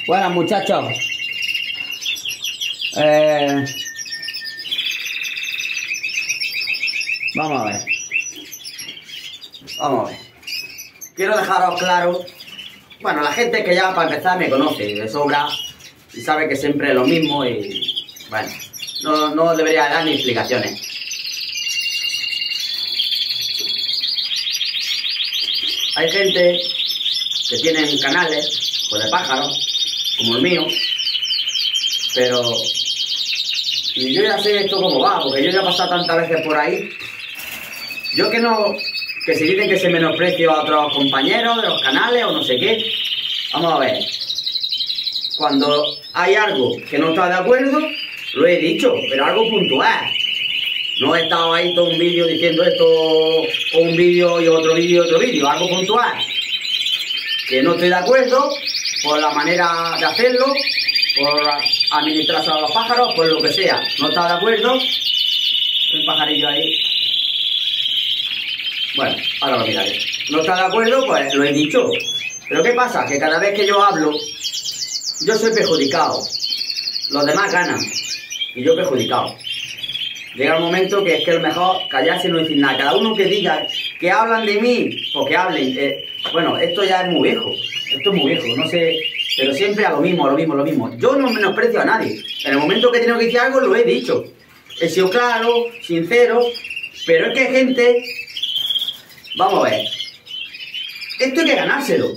Bueno, muchachos. Vamos a ver. Vamos a ver. Quiero dejaros claro. Bueno, la gente que ya para empezar me conoce de sobra y sabe que siempre es lo mismo y bueno, no debería dar ni explicaciones. Hay gente que tienen canales pues de pájaros, como el mío, pero yo ya sé esto cómo va, porque yo ya he pasado tantas veces por ahí. Yo que si dicen que se menosprecio a otros compañeros de los canales o no sé qué. Vamos a ver. Cuando hay algo que no está de acuerdo, lo he dicho, pero algo puntual. No he estado ahí todo un vídeo diciendo esto, o un vídeo y otro vídeo, algo puntual. Que no estoy de acuerdo por la manera de hacerlo, por administrarse a los pájaros, por lo que sea. No está de acuerdo. Un pajarillo ahí. Bueno, ahora lo miraré. No está de acuerdo, pues lo he dicho. Pero ¿qué pasa? Que cada vez que yo hablo, yo soy perjudicado. Los demás ganan. Y yo perjudicado. Llega un momento que es que es mejor callarse y no decir nada. Cada uno que diga que hablan de mí, pues que hablen. Bueno, esto ya es muy viejo. Esto es muy viejo, no sé. Pero siempre a lo mismo. Yo no menosprecio a nadie. En el momento que he tenido que decir algo, lo he dicho. He sido claro, sincero. Pero es que hay gente... Vamos a ver. Esto hay que ganárselo.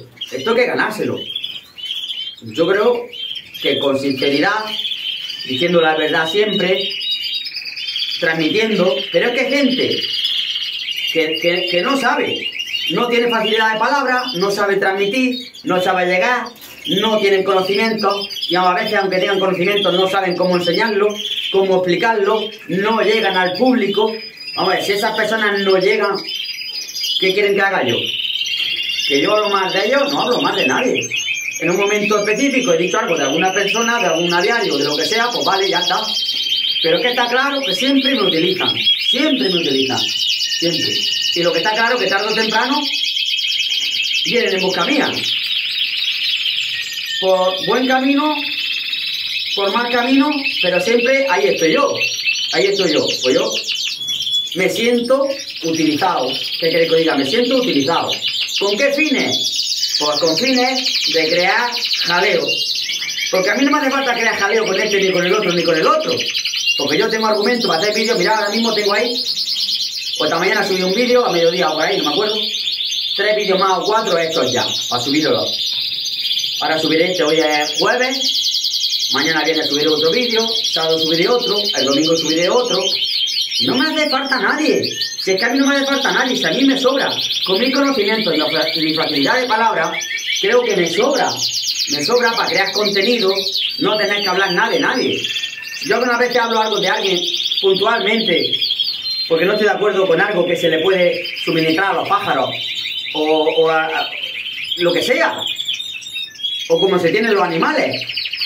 Yo creo que con sinceridad, diciendo la verdad siempre, transmitiendo, pero es que hay gente que no sabe, no tiene facilidad de palabra, no sabe transmitir, no sabe llegar, no tienen conocimiento, y a veces aunque tengan conocimiento no saben cómo enseñarlo, cómo explicarlo, no llegan al público. Vamos a ver, si esas personas no llegan, ¿qué quieren que haga yo? Que yo hablo más de ellos, no hablo más de nadie. En un momento específico he dicho algo de alguna persona, de algún diario, de lo que sea, pues vale, ya está. Pero es que está claro que siempre me utilizan. Siempre. Y lo que está claro es que tarde o temprano vienen en busca mía. Por buen camino, por mal camino, pero siempre ahí estoy yo. Pues yo me siento utilizado. ¿Qué queréis que diga? Me siento utilizado. ¿Con qué fines? Pues con fines de crear jaleo. Porque a mí no me hace falta crear jaleo con este, ni con el otro. Porque yo tengo argumentos para hacer vídeos. Mirad, ahora mismo tengo ahí. Pues esta mañana subí un vídeo, a mediodía o por ahí, no me acuerdo. 3 vídeos más o 4 hechos ya, para subirlos. Ahora subiré este, hoy es jueves. Mañana viene subiré otro vídeo. Sábado subiré otro. El domingo subiré otro. No me hace falta nadie. Si es que a mí no me hace falta nadie, si a mí me sobra. Con mi conocimiento y mi facilidad de palabra, creo que me sobra. Me sobra para crear contenido, no tener que hablar nada de nadie. Yo alguna vez hablo algo de alguien puntualmente, porque no estoy de acuerdo con algo que se le puede suministrar a los pájaros, o lo que sea, o como se tienen los animales.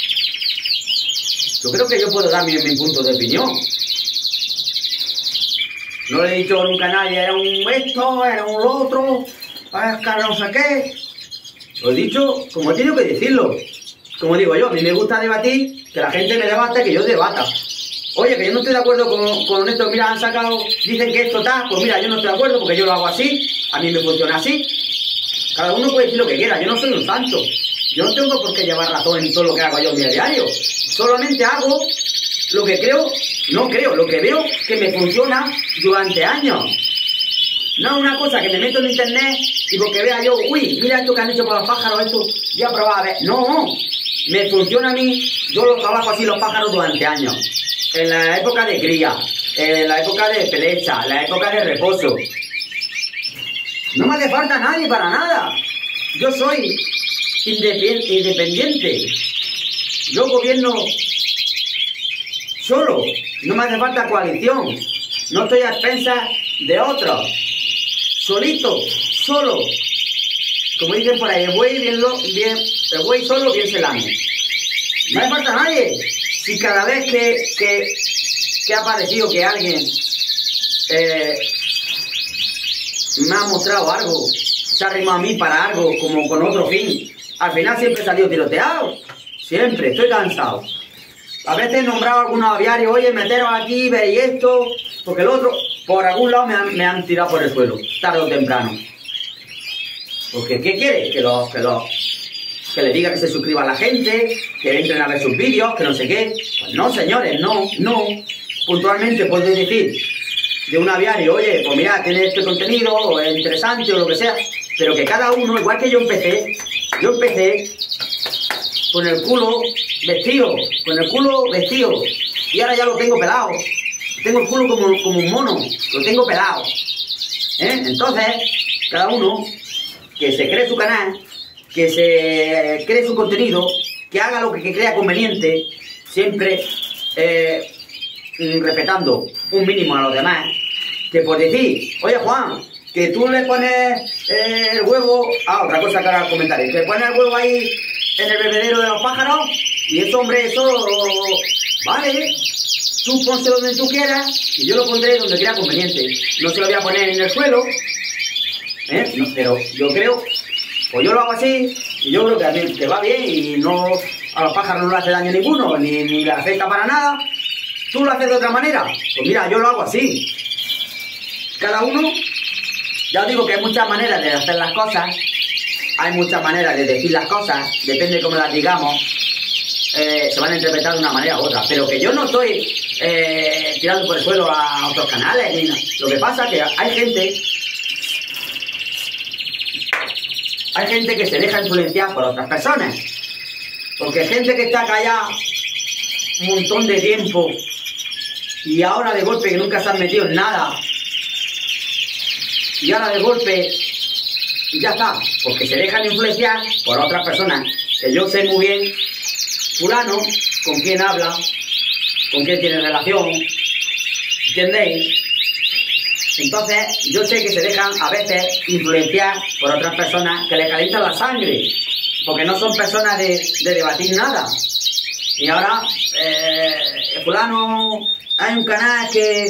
Yo creo que yo puedo dar mi punto de opinión. No le he dicho nunca a nadie, era un esto, era un lo otro, no sé qué. Lo he dicho como he tenido que decirlo. Como digo yo, a mí me gusta debatir, que la gente me debate, que yo debata. Oye, que yo no estoy de acuerdo con esto, mira, han sacado, dicen que esto está, pues mira, yo no estoy de acuerdo porque yo lo hago así, a mí me funciona así. Cada uno puede decir lo que quiera, yo no soy un santo. Yo no tengo por qué llevar razón en todo lo que hago yo en mi diario. Solamente hago lo que lo que veo que me funciona durante años. No es una cosa que me meto en internet y porque vea yo, uy, mira esto que han hecho con los pájaros, esto, voy a probar a ver. No, me funciona a mí, yo lo trabajo así los pájaros durante años. En la época de cría, en la época de pelecha, en la época de reposo. No me hace falta nadie para nada. Yo soy independiente. Yo gobierno solo. No me hace falta coalición. No estoy a expensas de otros. Solito, solo. Como dicen por ahí, el buey solo bien se lame. No hace falta nadie. Si cada vez que ha parecido que alguien me ha mostrado algo, se ha arrimado a mí para algo, como con otro fin, al final siempre salió tiroteado. Siempre, estoy cansado. A veces he nombrado a algunos aviarios, oye, meteros aquí, veis esto, porque el otro, por algún lado me han tirado por el suelo, tarde o temprano. Porque, ¿qué quiere? Que le diga que se suscriba a la gente, que entren a ver sus vídeos, que no sé qué. Pues no, señores, no. Puntualmente puedes decir de un aviario, oye, pues mira, tiene este contenido, o es interesante, o lo que sea, pero que cada uno, igual que yo empecé con el culo vestido, y ahora ya lo tengo pelado. Tengo el culo como un mono, lo tengo pelado. Entonces, cada uno que se cree su canal, que se cree su contenido, que haga lo que crea conveniente, siempre respetando un mínimo a los demás, que por decir, oye Juan, que tú le pones el huevo, otra cosa que ahora comentaré, que pones el huevo ahí en el bebedero de los pájaros, y eso, hombre, eso, vale, tú pónselo donde tú quieras, y yo lo pondré donde crea conveniente, no se lo voy a poner en el suelo, no, pero yo creo, pues yo lo hago así, y yo creo que a mí que va bien, y no, a los pájaros no le hace daño ninguno, ni le afecta para nada. ¿Tú lo haces de otra manera? Pues mira, yo lo hago así. Cada uno, ya os digo que hay muchas maneras de hacer las cosas, hay muchas maneras de decir las cosas, depende de cómo las digamos, se van a interpretar de una manera u otra, pero que yo no estoy tirando por el suelo a otros canales, ni nada. Lo que pasa es que hay gente que se deja influenciar por otras personas, porque hay gente que está callada un montón de tiempo y ahora de golpe que nunca se han metido en nada y ahora de golpe ya está, porque se dejan influenciar por otras personas que yo sé muy bien fulano con quién habla, con quién tiene relación, ¿entendéis? Entonces yo sé que se dejan a veces influenciar por otras personas que le calientan la sangre, porque no son personas de debatir nada. Y ahora fulano, hay un canal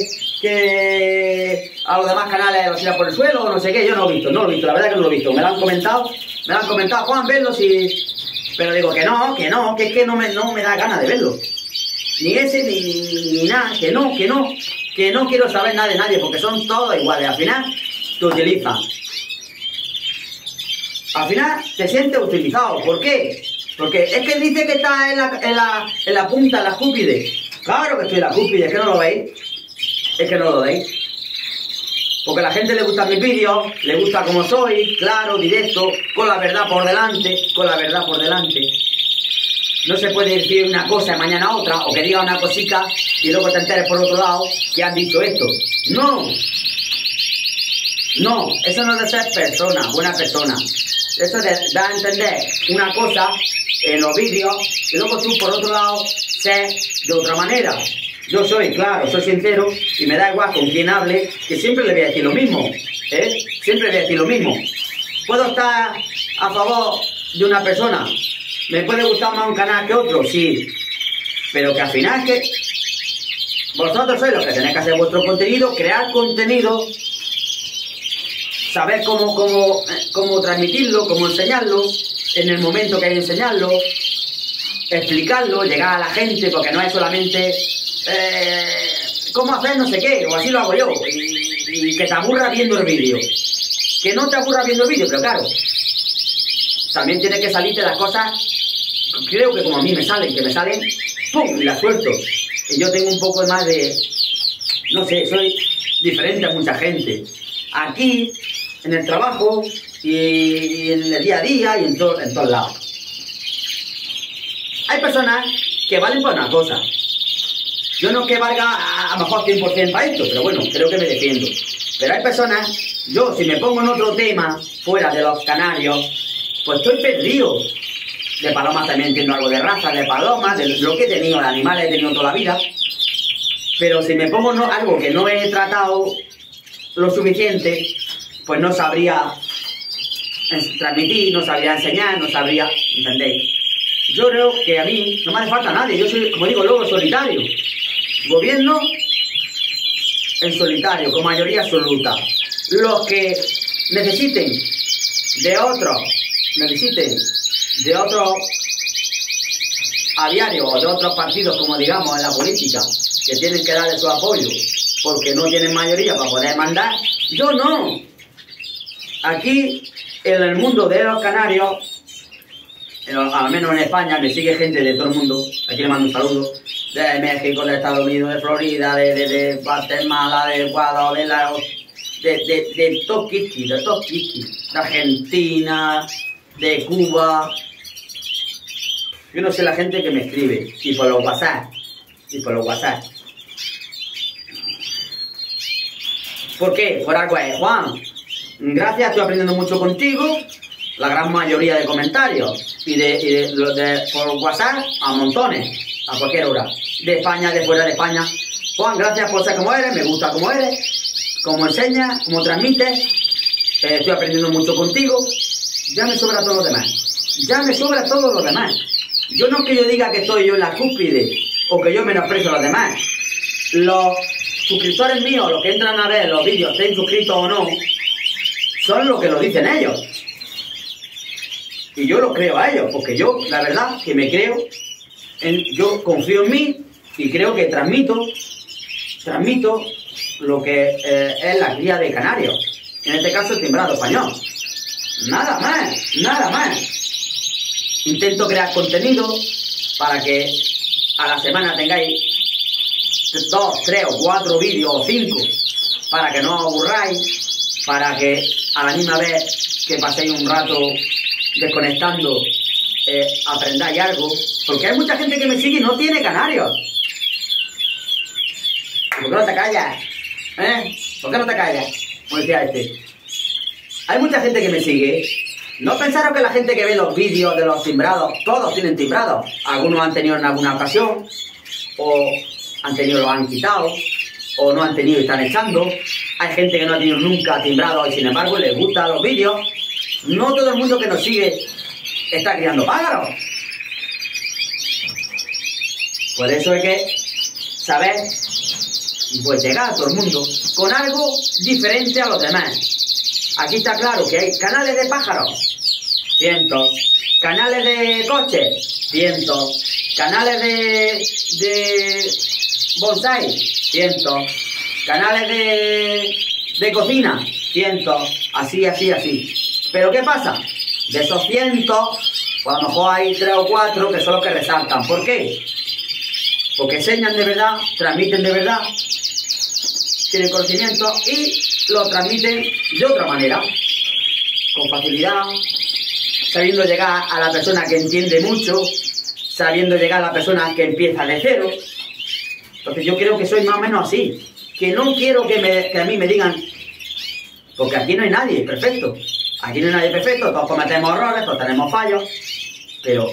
que a los demás canales los tira por el suelo, o no sé qué, yo no lo he visto, la verdad que no lo he visto, me lo han comentado, Juan, verlo si... Pero digo que es que no me da ganas de verlo. Ni ese, ni nada, que no quiero saber nada de nadie, porque son todos iguales, al final te utilizan. Al final te sientes utilizado, ¿por qué? Porque es que dice que está en la punta, en la cúspide. Claro que estoy en la cúspide, es que no lo veis. Es que no lo veis. Porque a la gente le gustan mis vídeos, le gusta como soy, claro, directo, con la verdad por delante, No se puede decir una cosa y mañana otra, o que diga una cosita y luego te enteres por otro lado que han dicho esto. No, eso no es de ser persona, buena persona. Eso da a entender una cosa en los vídeos y luego tú por otro lado ser de otra manera. Yo soy sincero y me da igual con quién hable, que siempre le voy a decir lo mismo, siempre le voy a decir lo mismo. ¿Puedo estar a favor de una persona? ¿Me puede gustar más un canal que otro? Sí, pero que al final es que vosotros sois los que tenéis que hacer vuestro contenido, crear contenido, saber cómo transmitirlo, cómo enseñarlo, en el momento que hay que enseñarlo, explicarlo, llegar a la gente, porque no es solamente cómo hacer no sé qué, o así lo hago yo, y que te aburra viendo el vídeo. Que no te aburra viendo el vídeo, pero claro, también tienes que salirte las cosas, creo que como a mí me salen, ¡pum!, y las suelto. Y yo tengo un poco más de, no sé, soy diferente a mucha gente. Aquí, en el trabajo, y en el día a día, y en todos lados. Hay personas que valen para una cosa. Yo no que valga a lo mejor 100% para esto, pero bueno, creo que me defiendo. Pero hay personas, yo si me pongo en otro tema, fuera de los canarios, pues estoy perdido. De palomas también entiendo algo de raza, de palomas, de lo que he tenido, de animales he tenido toda la vida. Pero si me pongo algo que no he tratado lo suficiente, pues no sabría transmitir, no sabría enseñar, no sabría, ¿entendéis? Yo creo que a mí no me hace falta nadie, yo soy, como digo, lobo solitario. Gobierno en solitario, con mayoría absoluta. Los que necesiten de otros a diario o de otros partidos, como digamos en la política, que tienen que darle su apoyo porque no tienen mayoría para poder mandar. Yo no. Aquí, en el mundo de los canarios, al menos en España, me sigue gente de todo el mundo. Aquí le mando un saludo. De México, de Estados Unidos, de Florida, de Guatemala, de Ecuador, de Toquiqui, de Argentina, de Cuba. Yo no sé la gente que me escribe, y por los WhatsApp, ¿Por qué? Por algo es, Juan, gracias, estoy aprendiendo mucho contigo, la gran mayoría de comentarios, y por WhatsApp a montones, a cualquier hora, de España, de fuera de España. Juan, gracias por ser como eres, me gusta como eres, como enseñas, como transmites, estoy aprendiendo mucho contigo, ya me sobra todo lo demás. Yo no es que yo diga que estoy yo en la cúspide o que yo menosprecio a los demás. Los suscriptores míos, los que entran a ver los vídeos, estén suscritos o no, son lo que lo dicen ellos. Y yo los creo a ellos, porque yo, la verdad, que me creo, yo confío en mí y creo que transmito lo que es la cría de canarios. En este caso el timbrado español. Nada más. Intento crear contenido para que a la semana tengáis 2, 3 o 4 vídeos o 5, para que no os aburráis, para que a la misma vez que paséis un rato desconectando, aprendáis algo, porque hay mucha gente que me sigue y no tiene canarios. ¿Por qué no te callas? ¿Por qué no te callas? Como decía este. Hay mucha gente que me sigue. No pensaron que la gente que ve los vídeos de los timbrados, todos tienen timbrados. Algunos han tenido en alguna ocasión, o han tenido, lo han quitado, o no han tenido y están echando. Hay gente que no ha tenido nunca timbrado y sin embargo les gustan los vídeos. No todo el mundo que nos sigue está criando pájaros. Por eso hay que saber, pues llegar a todo el mundo con algo diferente a los demás. Aquí está claro que hay canales de pájaros, cientos, canales de coches, cientos, canales de bonsai, cientos, canales de cocina, cientos, así. Pero ¿qué pasa? De esos cientos, pues a lo mejor hay 3 o 4 que son los que resaltan. ¿Por qué? Porque enseñan de verdad, transmiten de verdad, tienen conocimiento y lo transmiten de otra manera, con facilidad, sabiendo llegar a la persona que entiende mucho, sabiendo llegar a la persona que empieza de cero. Entonces yo creo que soy más o menos así, que no quiero que a mí me digan, porque aquí no hay nadie perfecto, todos cometemos errores, todos tenemos fallos, pero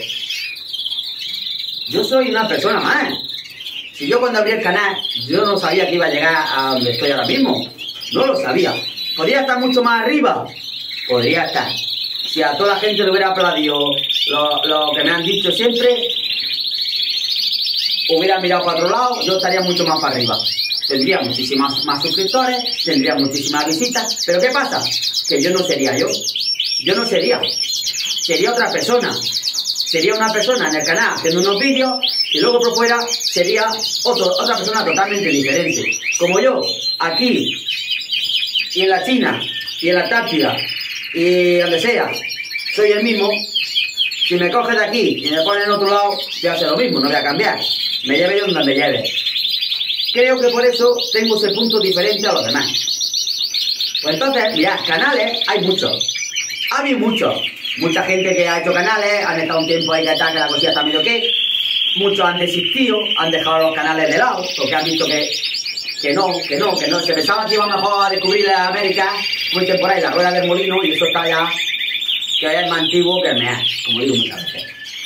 yo soy una persona más. Si yo cuando abrí el canal, yo no sabía que iba a llegar a donde estoy ahora mismo. No lo sabía. ¿Podría estar mucho más arriba? Podría estar. Si a toda la gente le hubiera aplaudido lo que me han dicho siempre, hubiera mirado para otro lado, yo estaría mucho más para arriba. Tendría muchísimas más suscriptores, tendría muchísimas visitas. ¿Pero qué pasa? Que yo no sería yo. Yo no sería. Sería otra persona. Sería una persona en el canal haciendo unos vídeos y luego por fuera sería otra persona totalmente diferente. Como yo, aquí, y en la China, y en la Antártida, y donde sea, soy el mismo. Si me coges de aquí y me pones en otro lado, ya hace lo mismo, no voy a cambiar. Me lleve yo donde me lleve. Creo que por eso tengo ese punto diferente a los demás. Pues entonces, mirad, canales hay muchos. Ha habido muchos. Mucha gente que ha hecho canales, han estado un tiempo ahí que la cosilla está medio que. Muchos han desistido, han dejado los canales de lado, porque han visto que no. Se pensaba que iba mejor a descubrir la América, muy por ahí, la rueda del molino, y eso está ya, que es más antiguo que el mear, como digo muchas veces.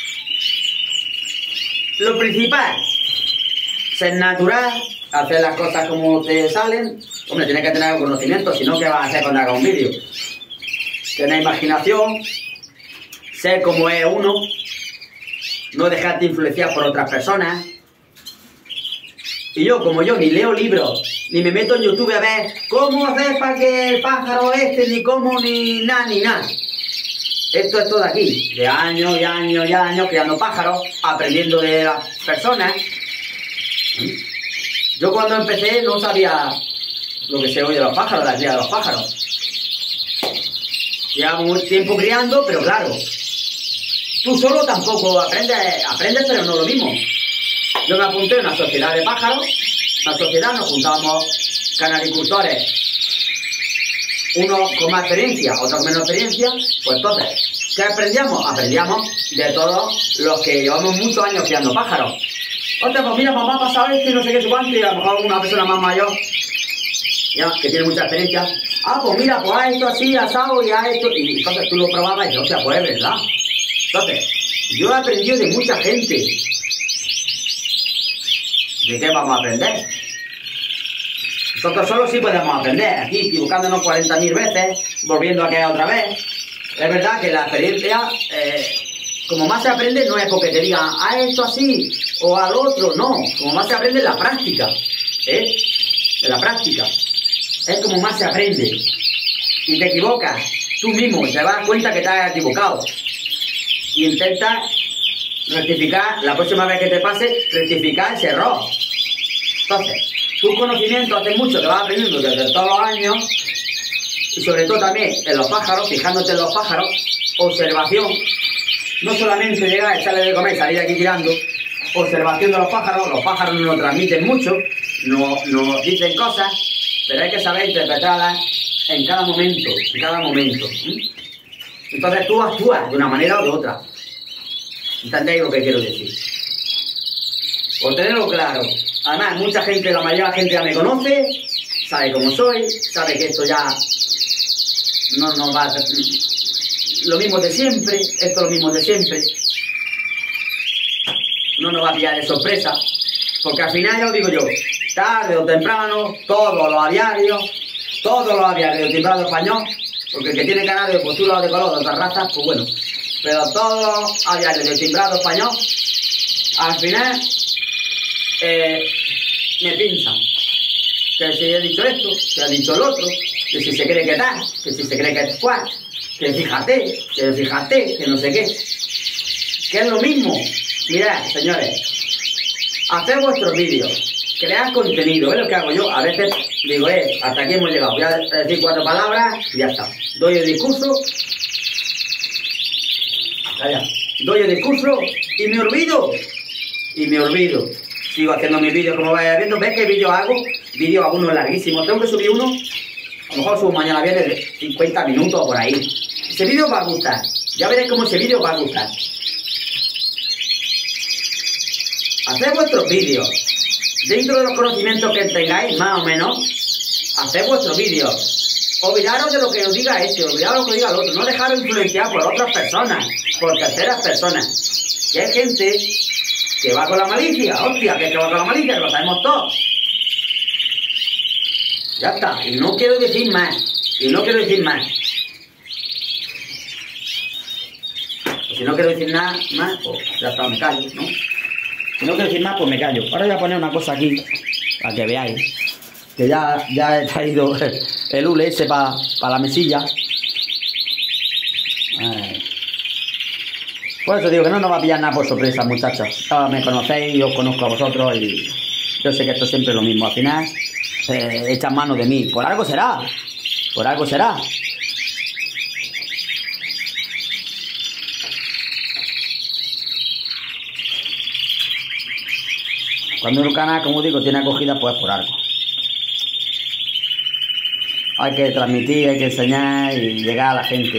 Lo principal, ser natural, hacer las cosas como te salen. Hombre, tienes que tener conocimiento, si no, ¿qué vas a hacer cuando hagas un vídeo? Tener imaginación, ser como es uno, no dejarte influenciar por otras personas. Y yo, como yo, ni leo libros, ni me meto en YouTube a ver cómo hacer para que el pájaro ni cómo, ni nada. Esto es todo aquí, de años y años y años, criando pájaros, aprendiendo de las personas. Yo cuando empecé no sabía lo que se oye de los pájaros, la cría de los pájaros. Llevaba un tiempo criando, pero claro, tú solo tampoco aprendes, pero no lo mismo. Yo me apunté a una sociedad de pájaros, una sociedad, nos juntábamos canaricultores, unos con más experiencia, otros con menos experiencia, pues entonces, ¿qué aprendíamos? Aprendíamos de todos los que llevamos muchos años criando pájaros. Otra, pues mira, mamá ha pasado esto y no sé qué, su cuánto, y a lo mejor una persona más mayor, ya, que tiene mucha experiencia, pues mira, pues haz esto así, asado, y haz esto, y entonces tú lo probabas y dices, hostia, pues es verdad. Entonces, yo he aprendido de mucha gente. ¿De qué vamos a aprender? Nosotros solo sí podemos aprender, aquí equivocándonos 40.000 veces, volviendo a caer otra vez. Es verdad que la experiencia, como más se aprende, no es porque te digan, haz esto así, o al otro, no. Como más se aprende en la práctica, En la práctica. Es como más se aprende. Y te equivocas, tú mismo te das cuenta que te has equivocado. Y intentas rectificar, la próxima vez que te pase, rectificar ese error. Entonces, tus conocimientos hace mucho que vas aprendiendo desde todos los años, y sobre todo también en los pájaros, fijándote en los pájaros, observación, no solamente llegar, echarle de comer, salir aquí tirando, observación de los pájaros nos transmiten mucho, nos dicen cosas, pero hay que saber interpretarlas en cada momento, Entonces tú actúas de una manera o de otra. ¿Entendéis lo que quiero decir? Por tenerlo claro. Además, mucha gente, la mayoría de la gente ya me conoce, sabe cómo soy, sabe que esto ya no nos va a ser lo mismo de siempre, esto es lo mismo de siempre. No nos va a pillar de sorpresa, porque al final ya os digo yo, tarde o temprano, todos los aviarios de timbrado español, porque el que tiene canario, pues tú lo de color de otras razas, pues bueno, pero todos los aviarios de timbrado español, al final, me piensan que si he dicho esto, que ha dicho el otro, que si se cree que tal, que si se cree que es cual, que fíjate, que no sé qué, que es lo mismo. Mirad, señores, haced vuestros vídeos, cread contenido, ¿ves lo que hago yo? A veces digo, hasta aquí hemos llegado, voy a decir 4 palabras y ya está. Doy el discurso, doy el discurso y me olvido. Sigo haciendo mis vídeos como vaya viendo. ¿Ves qué vídeos hago? Vídeos algunos larguísimos. Tengo que subir uno. A lo mejor subo mañana viernes de 50 minutos o por ahí. Ese vídeo va a gustar. Ya veréis cómo ese vídeo va a gustar. Haced vuestros vídeos. Dentro de los conocimientos que tengáis, más o menos, haced vuestros vídeos. Olvidaros de lo que os diga olvidaros de lo que diga el otro. No dejaros influenciar por otras personas, por terceras personas. Que hay gente que va con la malicia, hostia, que va con la malicia, que lo sabemos todos. Ya está, y no quiero decir más, Pues si no quiero decir nada más, pues ya está, me callo, ¿no? Si no quiero decir más, pues me callo. Ahora voy a poner una cosa aquí, para que veáis, que ya he traído el hule ese para la mesilla. Por eso digo que no nos va a pillar nada por sorpresa, muchachos. Ahora me conocéis, yo os conozco a vosotros y yo sé que esto siempre es lo mismo. Al final, echan mano de mí. Por algo será. Cuando un canal, como digo, tiene acogida, pues por algo. Hay que transmitir, hay que enseñar y llegar a la gente,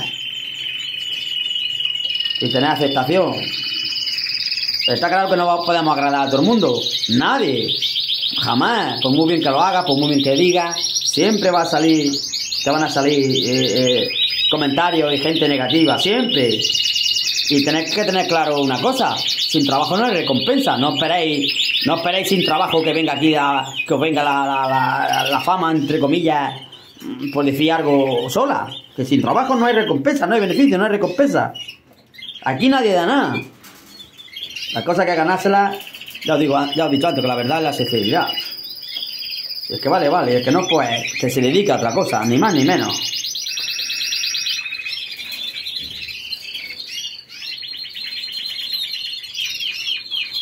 y tener aceptación. Está claro que no podemos agradar a todo el mundo. Nadie. Jamás. Por muy bien que lo hagas, por muy bien que digas, siempre te van a salir comentarios y gente negativa. Siempre. Y tenéis que tener claro una cosa. Sin trabajo no hay recompensa. No esperéis sin trabajo que venga aquí que os venga la fama, entre comillas, por decir algo sola. Que sin trabajo no hay recompensa, no hay beneficio, no hay recompensa. Aquí nadie da nada. La cosa que ganársela, ya os dicho antes, que la verdad es la sinceridad. Es que vale, es que no, pues, que se dedica a otra cosa, ni más ni menos.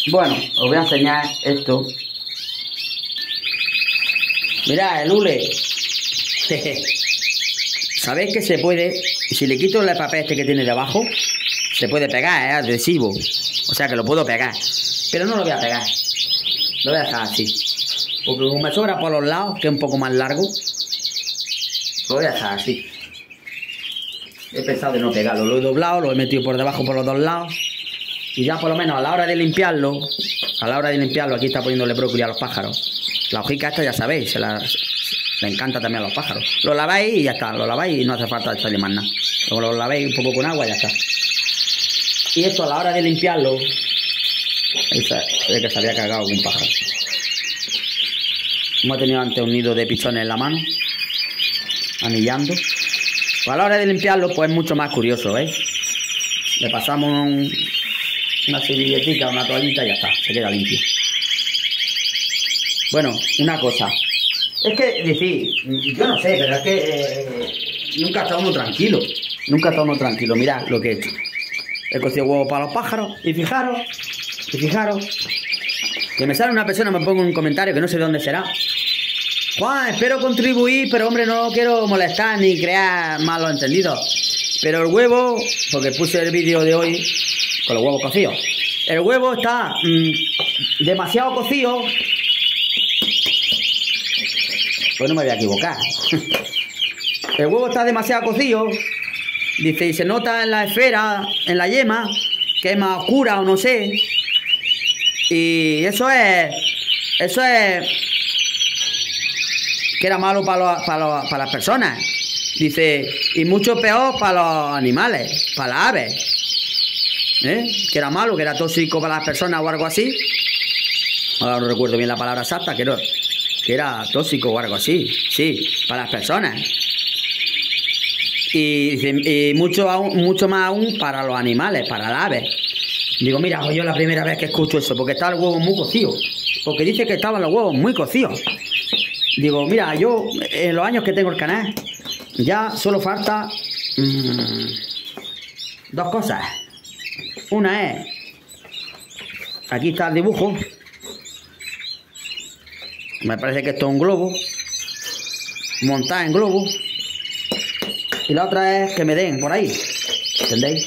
Bueno, os voy a enseñar esto. Mirad, el hule. ¿Sabéis que se puede? Si le quito el papel este que tiene debajo, se puede pegar, es adhesivo. O sea que lo puedo pegar. Pero no lo voy a pegar. Lo voy a dejar así. Porque como me sobra por los lados, que es un poco más largo, lo voy a dejar así. He pensado de no pegarlo. Lo he doblado, lo he metido por debajo por los dos lados. Y ya por lo menos a la hora de limpiarlo, aquí está poniéndole brócoli a los pájaros. La hojica esta ya sabéis, le encanta también a los pájaros. Lo laváis y ya está, lo laváis y no hace falta echarle más nada. Luego lo laváis un poco con agua y ya está. Y esto a la hora de limpiarlo, que se había cagado un pájaro. Hemos tenido antes un nido de pichones en la mano, anillando. Pues a la hora de limpiarlo, pues es mucho más curioso, ¿veis? Le pasamos una servilletica, una toallita y ya está, se queda limpio. Bueno, una cosa. Es que, decir, yo no sé, pero es que nunca he estado uno tranquilo. Nunca he estado uno tranquilo. Mirad lo que he hecho. He cocido huevos para los pájaros. Y fijaros, que me sale una persona, me pongo un comentario que no sé de dónde será. Juan, espero contribuir, pero hombre, no quiero molestar ni crear malos entendidos. Pero el huevo, porque puse el vídeo de hoy con los huevos cocidos. El huevo está demasiado cocido. Pues no me voy a equivocar. El huevo está demasiado cocido. Dice, y se nota en la esfera, en la yema, que es más oscura o no sé. Y eso es que era malo para las personas. Dice, y mucho peor para los animales, para las aves. Que era malo, que era tóxico para las personas o algo así. Ahora no recuerdo bien la palabra exacta, que era tóxico o algo así. Sí, para las personas. Y mucho más aún para los animales, para las aves. Digo, mira, pues yo la primera vez que escucho eso, porque está el huevo muy cocido. Porque dice que estaban los huevos muy cocidos. Digo, mira, yo en los años que tengo el canal, ya solo falta dos cosas. Una es, aquí está el dibujo. Me parece que esto es un globo, montar en globo. Y la otra es que me den por ahí, ¿entendéis?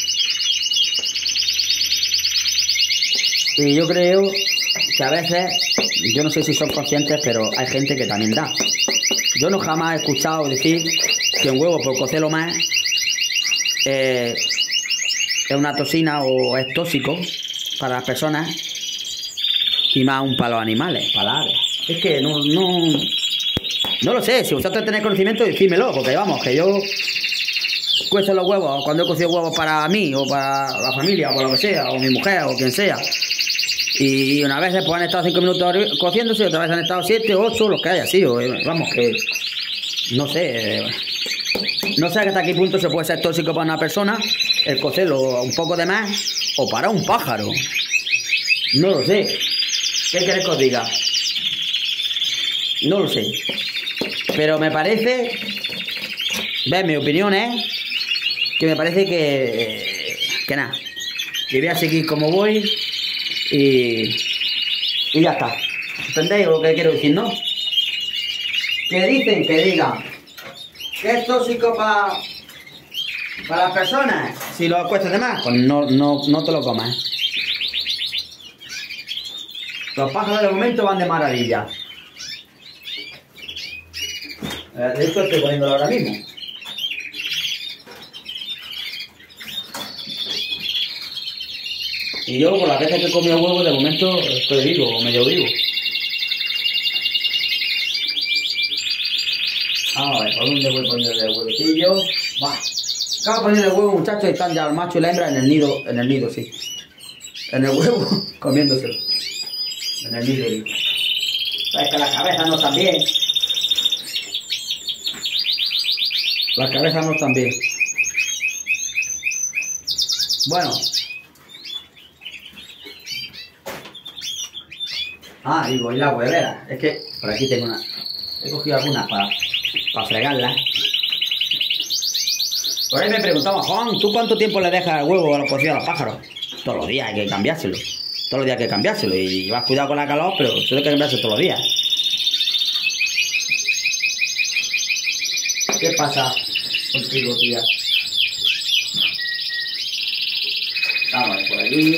Y yo creo que a veces, yo no sé si son conscientes, pero hay gente que también da. Yo no jamás he escuchado decir que un huevo por cocerlo más es una toxina o es tóxico para las personas y más aún para los animales, para las aves. Es que no lo sé. Si vosotros tenéis conocimiento, decídmelo, porque vamos, que yo cuezo los huevos cuando he cocido huevos para mí o para la familia o para lo que sea, o mi mujer o quien sea. Y una vez pues han estado 5 minutos cociéndose y otra vez han estado 7, 8, los que haya sido. Vamos, que no sé hasta qué punto se puede ser tóxico para una persona el cocerlo un poco de más o para un pájaro. No lo sé. ¿Qué queréis que os diga? No lo sé. Pero me parece, mi opinión es que me parece que nada, que voy a seguir como voy y ya está. ¿Entendéis lo que quiero decir, no? Que dicen, que digan que es tóxico para las personas. Si lo cuesta de más, pues no te lo comas. Los pájaros de momento van de maravilla. De hecho estoy poniéndolo ahora mismo. Y yo, por las veces que he comido huevo, de momento estoy vivo, o medio vivo. Vamos a ver, ¿por dónde voy poniendo el huevecillo? Va. Acabo de poner el huevo, muchachos, y están ya el macho y la hembra en el nido, sí. En el huevo, comiéndoselo. En el nido, digo. Es que las cabezas no están bien. Las cabezas no están bien. Bueno. Digo, y la huevera. Es que por aquí tengo una. He cogido algunas para fregarlas. Por ahí me preguntaba, Juan, ¿tú cuánto tiempo le dejas el huevo a los cocidos a los pájaros? Todos los días hay que cambiárselo. todos los días hay que cambiárselo. Y vas cuidado con la calor, pero eso hay que cambiarse todos los días. ¿Qué pasa contigo, tía? Vamos por aquí.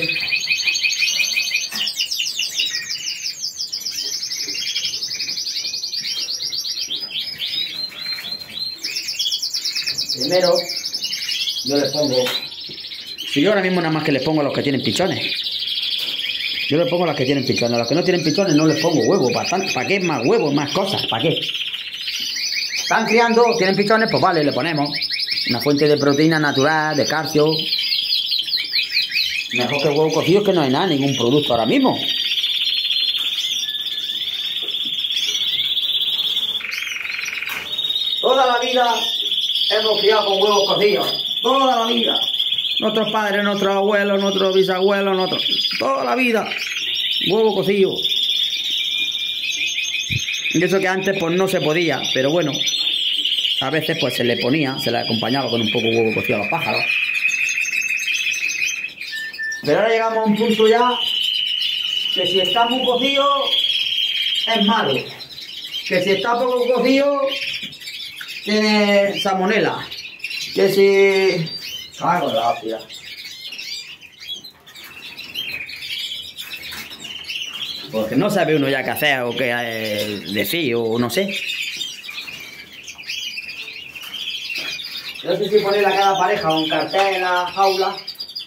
Primero, yo les pongo... Si yo ahora mismo nada más que les pongo a los que tienen pichones. Yo les pongo a los que tienen pichones. A los que no tienen pichones no les pongo huevos. ¿Para qué más huevos, más cosas? ¿Para qué? Están criando, tienen pichones, pues vale, le ponemos una fuente de proteína natural, de calcio. Mejor que el huevo cocido, es que no hay nada, ningún producto ahora mismo. Toda la vida hemos criado con huevos cocidos. Toda la vida. Nuestros padres, nuestros abuelos, nuestros bisabuelos, toda la vida. Huevo cocido. Y eso que antes pues no se podía, pero bueno, a veces pues se le ponía, se le acompañaba con un poco de huevo cocido a los pájaros. Pero ahora llegamos a un punto ya que si está muy cocido es malo. Que si está poco cocido tiene salmonela. Que si... Cago en la hostia. Porque no sabe uno ya qué hacer o qué decir o no sé. No sé si ponerle a cada pareja un cartel en la jaula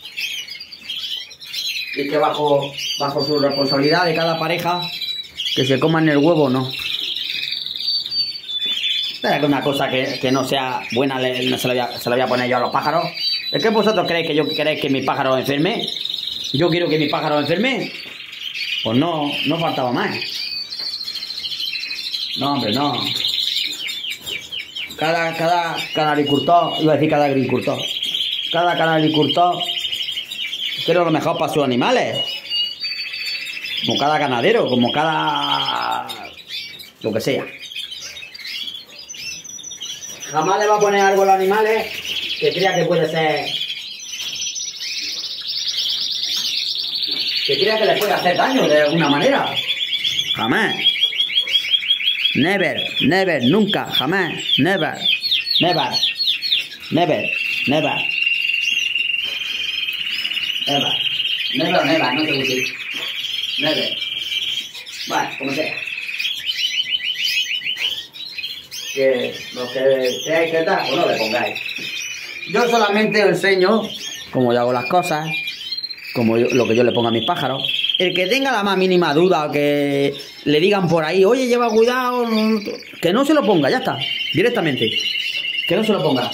y que bajo su responsabilidad de cada pareja que se coman el huevo o no. Espera que una cosa que no sea buena no se la voy a poner yo a los pájaros. ¿Es que vosotros queréis que mi pájaro enferme? ¿Yo quiero que mi pájaro enferme? Pues no faltaba más. No, hombre, no. Cada agricultor, iba a decir cada agricultor. Cada agricultor quiere lo mejor para sus animales. Como cada ganadero, como cada... lo que sea. Jamás le va a poner algo a los animales que crea que puede ser... que crea que les puede hacer daño de alguna manera. Jamás. Never, never, nunca, jamás. Never, never, never, never. Never. Never, never, no te guste. Never. Bueno, como sea. Que los que creáis que tal, pues no le pongáis. Yo solamente os enseño cómo yo hago las cosas, lo que yo le pongo a mis pájaros. El que tenga la más mínima duda o que le digan por ahí, oye, lleva cuidado, que no se lo ponga, ya está, directamente. Que no se lo ponga.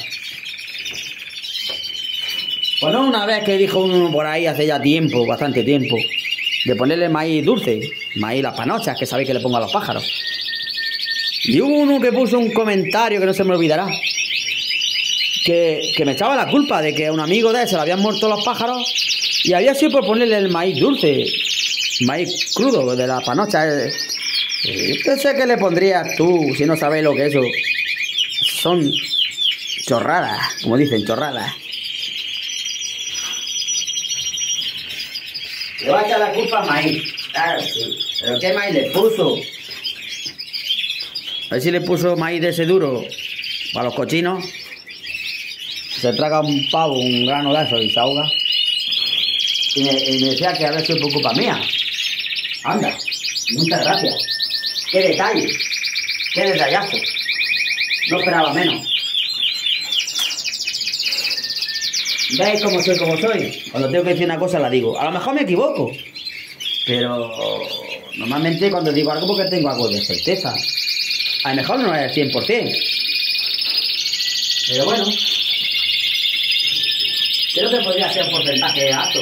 Pues no una vez que dijo uno por ahí hace ya tiempo, bastante tiempo, de ponerle maíz dulce, maíz las panochas, que sabéis que le pongo a los pájaros. Y hubo uno que puso un comentario que no se me olvidará, que me echaba la culpa de que a un amigo de él se le habían muerto los pájaros y había sido por ponerle el maíz dulce, maíz crudo de la panocha. Yo pensé que le pondrías tú, si no sabéis lo que es eso. Son chorradas, como dicen, chorradas. Le va a echar la culpa al maíz. Claro, sí. ¿Pero qué maíz le puso? A ver si le puso maíz de ese duro para los cochinos. Se traga un pavo, un grano de eso y se ahoga. Y me decía que a ver si es por culpa mía. Anda, muchas gracias. Qué detalle, qué detallazo. No esperaba menos. ¿Veis cómo soy, cómo soy? Cuando tengo que decir una cosa la digo. A lo mejor me equivoco, pero normalmente cuando digo algo porque tengo algo de certeza. A lo mejor no es el 100%. Pero bueno, creo que podría ser un porcentaje alto.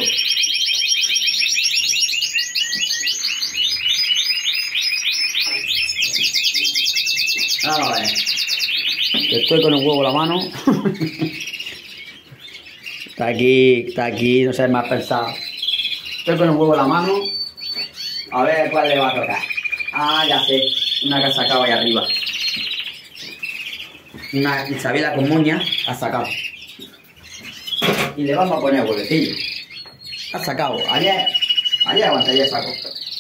Vamos a ver. Estoy con el huevo en la mano. Está aquí, no sé, más pensado. Estoy con el huevo en la mano. A ver cuál le va a tocar. Ah, ya sé. Una que ha sacado ahí arriba. Una Isabela con moña ha sacado. Y le vamos a poner huevecillo. Ha sacado. Ayer Ahí aguantaría el saco.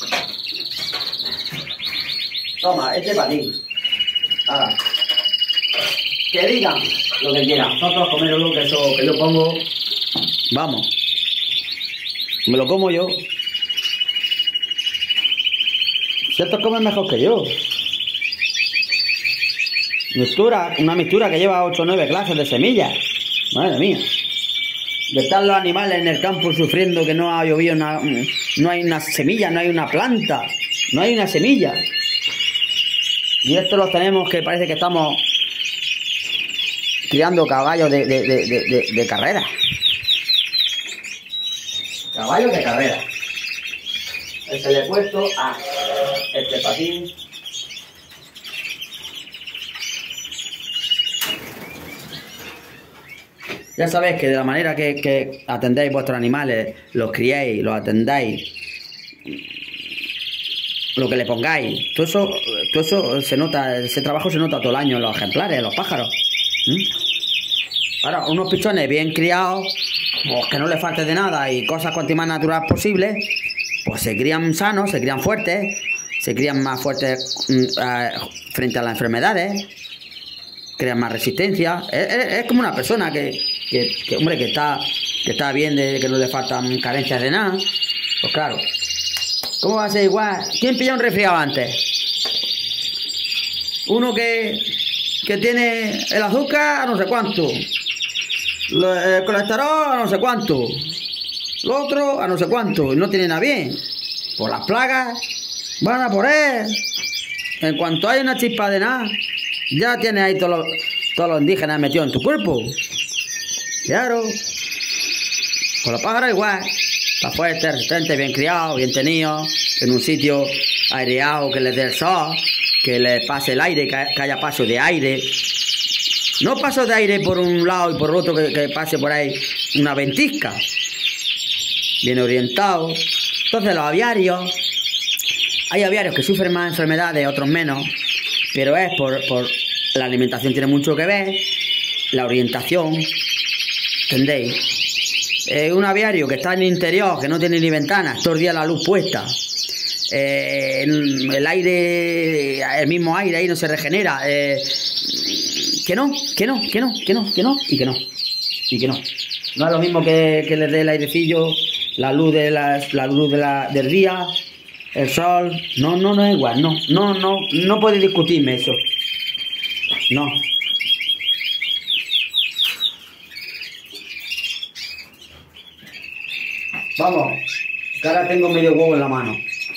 Toma, este para ti. Ahora. Que digan lo que quieran. Nosotros comerlo, que eso que yo pongo. Vamos. Me lo como yo. Si estos comen mejor que yo. Una mixtura que lleva 8 o 9 clases de semillas. Madre mía. De estar los animales en el campo sufriendo que no ha llovido, no hay una semilla, no hay una planta, no hay una semilla. Y esto los tenemos que parece que estamos criando caballos de carrera. Caballos de carrera. Este le he puesto a este patín. Ya sabéis que de la manera que atendéis vuestros animales, los criéis, los atendáis, lo que le pongáis, todo eso se nota, ese trabajo se nota todo el año en los ejemplares, en los pájaros. Ahora, unos pichones bien criados, pues que no les falte de nada y cosas cuanto más naturales posibles, pues se crían sanos, se crían fuertes, se crían más fuertes frente a las enfermedades, crean más resistencia. Es como una persona que está bien, que no le faltan carencias de nada. Pues claro, ¿cómo va a ser igual? ¿Quién pilla un resfriado antes? Uno que tiene el azúcar a no sé cuánto, el colesterol a no sé cuánto, lo otro a no sé cuánto, y no tiene nada bien. Por las plagas van a por él. En cuanto hay una chispa de nada, ya tienes ahí todos los indígenas metidos en tu cuerpo. Claro. Con los pájaros igual. Está fuerte, resistente, bien criado, bien tenido, en un sitio aireado, que les dé el sol, que les pase el aire, que haya paso de aire. No paso de aire por un lado y por otro, que pase por ahí una ventisca. Bien orientado. Entonces los aviarios, hay aviarios que sufren más enfermedades, otros menos, pero es por la alimentación tiene mucho que ver, la orientación, ¿entendéis? Un aviario que está en el interior, que no tiene ni ventanas, todo el día la luz puesta, el aire, el mismo aire ahí no se regenera, que no. No es lo mismo que les dé el airecillo, la luz del día, el sol. No es igual, no puede discutirme eso. No. Vamos, que ahora tengo medio huevo en la mano.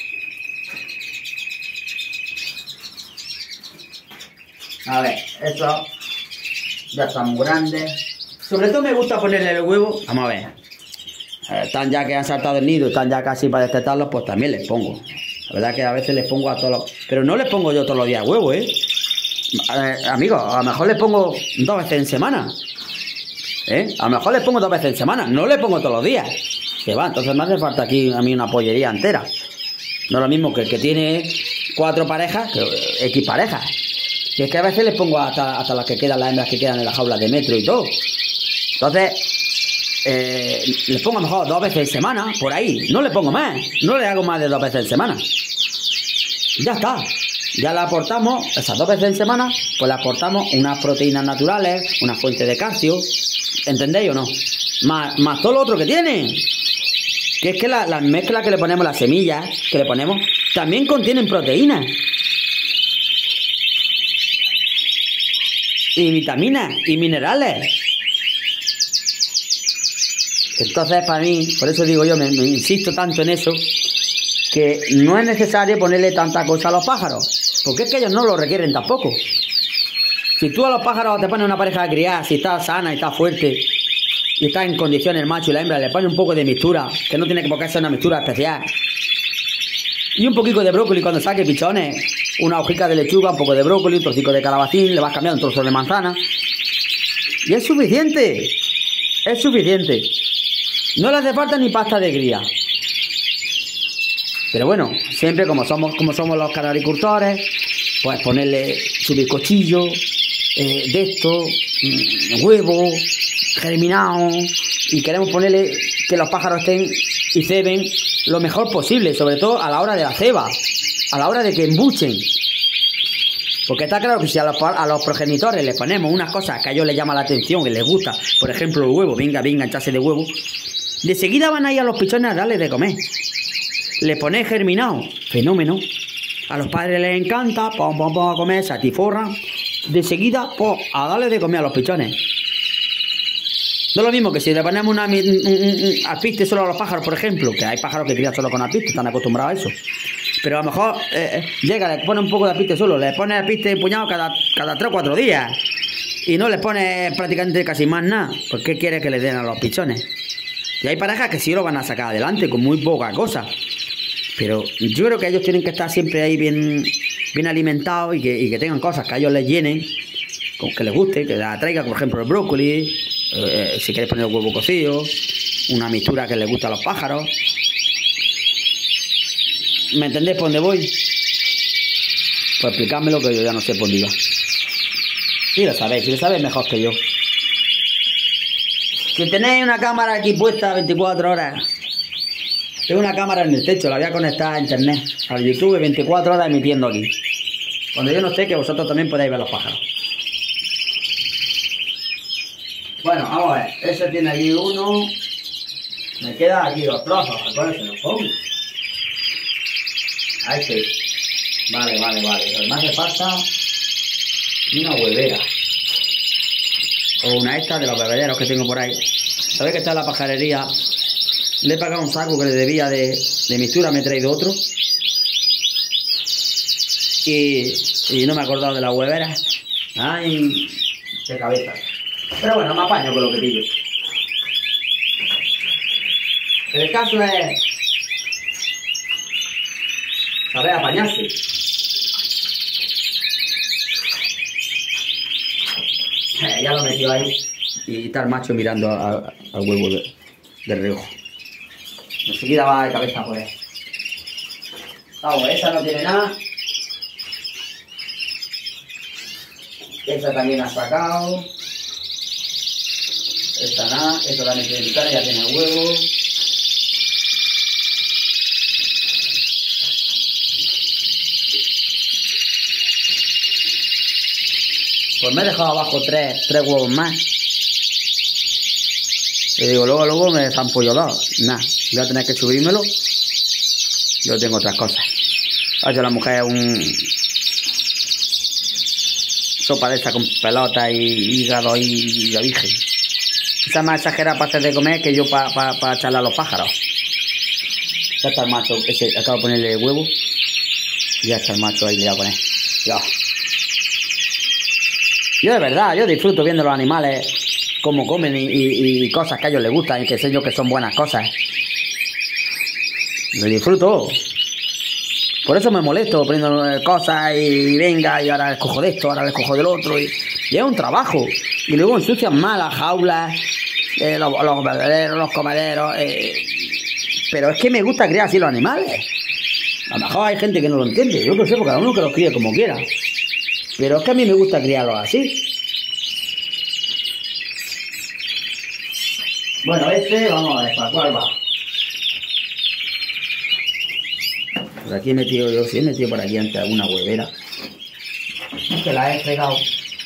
A ver, esto ya está muy grande. Sobre todo me gusta ponerle el huevo. Vamos a ver. Están ya que han saltado el nido, están ya casi para destetarlos, pues también les pongo. La verdad que a veces les pongo a todos los... Pero no les pongo yo todos los días huevo, amigos, a lo mejor les pongo 2 veces en semana. A lo mejor les pongo 2 veces en semana. No les pongo todos los días. Que va, entonces me hace falta aquí a mí una pollería entera. No es lo mismo que el que tiene 4 parejas, que X parejas. Que es que a veces les pongo hasta las que quedan, las hembras que quedan en la jaula de metro y todo. Entonces, les pongo a lo mejor 2 veces en semana, por ahí. No le pongo más, no le hago más de 2 veces en semana. Ya está. Ya le aportamos, esas 2 veces en semana, pues le aportamos unas proteínas naturales, una fuente de calcio. ¿Entendéis o no? Más todo lo otro que tiene. Que es que las mezclas que le ponemos, las semillas que le ponemos, también contienen proteínas. Y vitaminas y minerales. Entonces, para mí, por eso digo yo, me insisto tanto en eso, que no es necesario ponerle tanta cosa a los pájaros, porque es que ellos no lo requieren tampoco. Si tú a los pájaros te pones una pareja de criar, si está sana y está fuerte, y está en condiciones el macho y la hembra, le pones un poco de mixtura, que no tiene que ser una mixtura especial, y un poquito de brócoli cuando saque pichones, una hojita de lechuga, un poco de brócoli, un trocico de calabacín, le vas cambiando un trozo de manzana, y es suficiente. Es suficiente. No le hace falta ni pasta de cría. Pero bueno, siempre como somos los canaricultores, pues ponerle su bizcochillo, de esto, huevo, germinado, y queremos ponerle que los pájaros estén y ceben lo mejor posible, sobre todo a la hora de la ceba, a la hora de que embuchen. Porque está claro que si a los progenitores les ponemos unas cosas que a ellos les llama la atención, que les gusta, por ejemplo el huevo, venga, engancharse de huevo, de seguida van a ir a los pichones a darles de comer. Les ponéis germinado, fenómeno. A los padres les encanta, pom, pom, pom, a comer, se atiforran. De seguida, pom, a darles de comer a los pichones. No es lo mismo que si le ponemos un alpiste solo a los pájaros, por ejemplo, que hay pájaros que crían solo con alpiste, están acostumbrados a eso. Pero a lo mejor llega, le pone un poco de alpiste solo, le pone alpiste empuñado cada 3 o 4 días. Y no les pone prácticamente casi más nada. ¿Por qué quiere que le den a los pichones? Y hay parejas que sí lo van a sacar adelante con muy poca cosa. Pero yo creo que ellos tienen que estar siempre ahí bien alimentados y que tengan cosas que a ellos les llenen, que les guste, que les atraiga, por ejemplo, el brócoli, si queréis poner el huevo cocido, una mixtura que les gusta a los pájaros. ¿Me entendéis por dónde voy? Pues explicádmelo, que yo ya no sé por dónde iba. Sí lo sabéis, si lo sabéis mejor que yo. Si tenéis una cámara aquí puesta 24 horas, tengo una cámara en el techo, la voy a conectar a internet, al YouTube, 24 horas emitiendo aquí. Cuando yo no esté, que vosotros también podáis ver los pájaros. Bueno, vamos a ver, ese tiene aquí uno, me quedan aquí 2 trozos, ¿a cuáles se los pongo? A este. Vale. Pero me hace falta una huevera. O una esta de los bebederos que tengo por ahí. ¿Sabéis que está en la pajarería? Le he pagado un saco que le debía de mixtura, me he traído otro. Y no me he acordado de la huevera. Ay, qué cabeza. Pero bueno, me apaño con lo que pillo. Pero el caso es saber apañarse. Ya lo he metido ahí. Y está el macho mirando al huevo de reojo. Enseguida va de cabeza por él. Vamos, esa no tiene nada. Esta también ha sacado. Esta nada. Esta también tiene mitad, ya tiene el huevo. Pues me he dejado abajo tres huevos más. Y digo, luego me zampollo 2. Nah, voy a tener que subírmelo. Yo tengo otras cosas. Ha hecho la mujer sopa de esta con pelota y hígado y la virgen. Esa más exagerada para hacer de comer que yo para echarle a los pájaros. Ya está el macho, ese acabo de ponerle el huevo. Y ya está el macho ahí le voy a poner. Ya. Yo de verdad, yo disfruto viendo los animales cómo comen y cosas que a ellos les gustan y que sé yo que son buenas cosas. Lo disfruto. Por eso me molesto poniendo cosas y venga, y ahora les cojo de esto, ahora les cojo del otro. Y es un trabajo. Y luego ensucian más las jaulas, los bebederos, los comederos. Pero es que me gusta criar así los animales. A lo mejor hay gente que no lo entiende. Yo que sé, porque cada uno que los críe como quiera. Pero es que a mí me gusta criarlos así. Bueno, vamos a ver, ¿para cuál va? Por aquí he metido, yo sí he metido por aquí antes alguna huevera. Que la he pegado.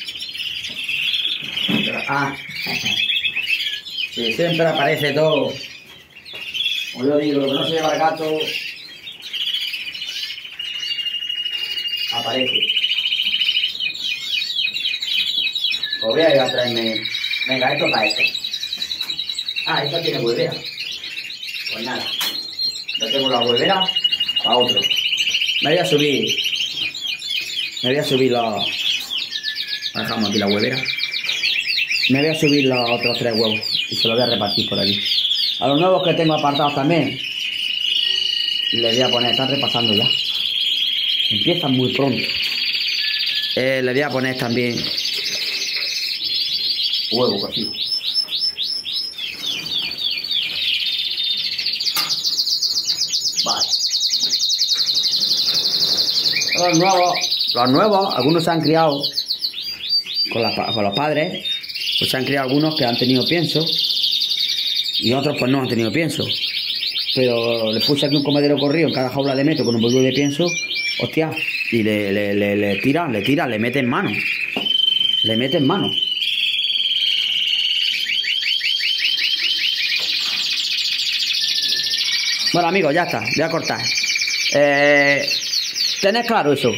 Sí, siempre aparece todo. Como yo digo, lo que no se lleva el gato, aparece. Os voy a ir a traerme. Venga, esto para esto. Esta tiene huevera. Pues nada. Ya tengo la huevera para otro. Me voy a subir los... Dejamos aquí la huevera. Me voy a subir los otros 3 huevos. Y se los voy a repartir por aquí. A los nuevos que tengo apartados también. Les voy a poner, están repasando ya. Empiezan muy pronto. Les voy a poner también huevo cocido. Vale. Los nuevos, algunos se han criado con los padres, pues se han criado algunos que han tenido pienso y otros pues no han tenido pienso. pero le puse aquí un comedero corrido, en cada jaula le meto con un poquito de pienso, hostia, y le tira, le mete en mano. Le mete en mano. Bueno, amigos, ya está, voy a cortar. Tened claro eso.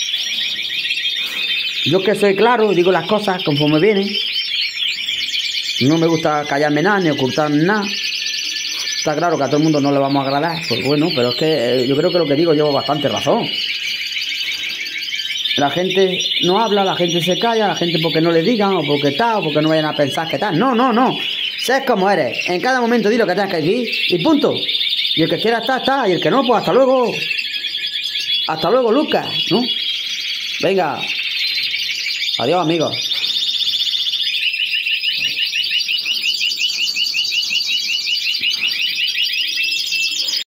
Yo que soy claro, digo las cosas conforme vienen. No me gusta callarme nada, ni ocultar nada. Está claro que a todo el mundo no le vamos a agradar, pues bueno, pero es que yo creo que lo que digo llevo bastante razón. La gente no habla, la gente se calla, la gente porque no le digan, o porque tal, o porque no vayan a pensar que tal. No, no, no. Sé como eres. En cada momento di lo que tengas que decir y punto. Y el que quiera estar, está. Y el que no, pues hasta luego. Hasta luego, Lucas, ¿no? Venga. Adiós, amigos.